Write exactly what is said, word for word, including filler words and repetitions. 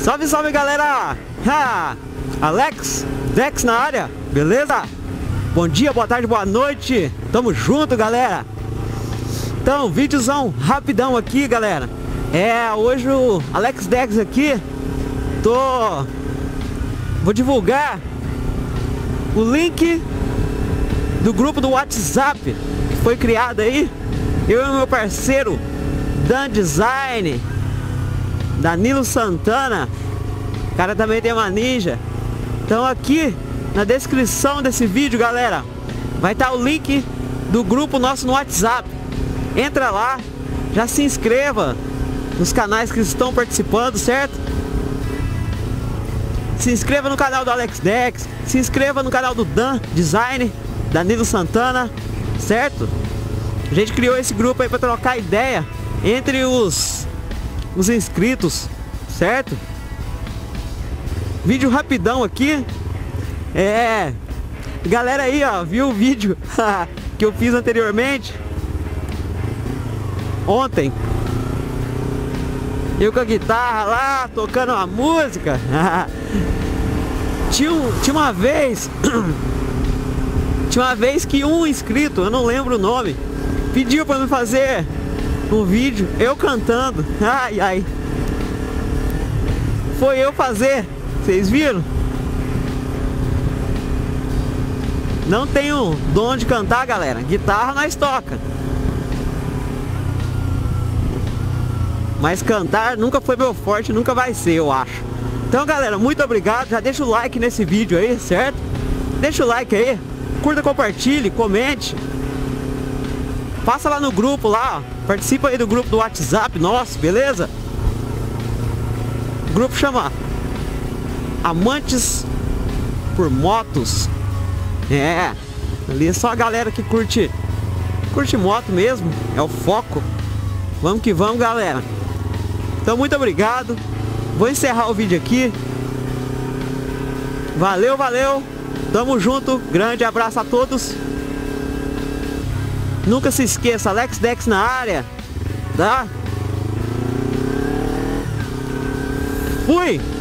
Salve, salve, galera! Ha! Alex, Dex na área, beleza? Bom dia, boa tarde, boa noite. Tamo junto, galera. Então, vídeozão rapidão aqui, galera. É, hoje o Alex Dex aqui. Tô... Vou divulgar o link do grupo do WhatsApp que foi criado aí. Eu e meu parceiro Dan Design, Danilo Santana. O cara também tem uma ninja. Então aqui na descrição desse vídeo, galera, vai estar o link do grupo nosso no WhatsApp. Entra lá, já se inscreva nos canais que estão participando, certo? Se inscreva no canal do Alex Dex, se inscreva no canal do Dan Design, Danilo Santana, certo? A gente criou esse grupo aí para trocar ideia entre os, os inscritos, certo? Vídeo rapidão aqui. É, galera aí, ó, viu o vídeo que eu fiz anteriormente ontem? Eu com a guitarra lá, tocando uma música. tinha, um, tinha uma vez Tinha uma vez que um inscrito, eu não lembro o nome, pediu pra me fazer um vídeo, eu cantando. Ai, ai. Foi eu fazer, vocês viram? Não tenho dom de cantar, galera. Guitarra nós toca, mas cantar nunca foi meu forte, nunca vai ser, eu acho. Então, galera, muito obrigado. Já deixa o like nesse vídeo aí, certo? Deixa o like aí, curta, compartilhe, comente. Passa lá no grupo lá, ó. Participa aí do grupo do WhatsApp nosso, beleza? O grupo chama Amantes por Motos. É, ali é só a galera que curte Curte moto mesmo, é o foco. Vamos que vamos, galera. Então, muito obrigado. Vou encerrar o vídeo aqui. Valeu, valeu. Tamo junto. Grande abraço a todos. Nunca se esqueça, Alex Dex na área, tá? Fui!